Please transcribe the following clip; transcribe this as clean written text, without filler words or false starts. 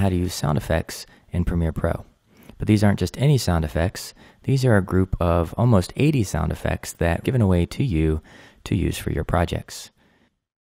how to use sound effects in Premiere Pro. But these aren't just any sound effects. These are a group of almost 80 sound effects that I've given away to you to use for your projects.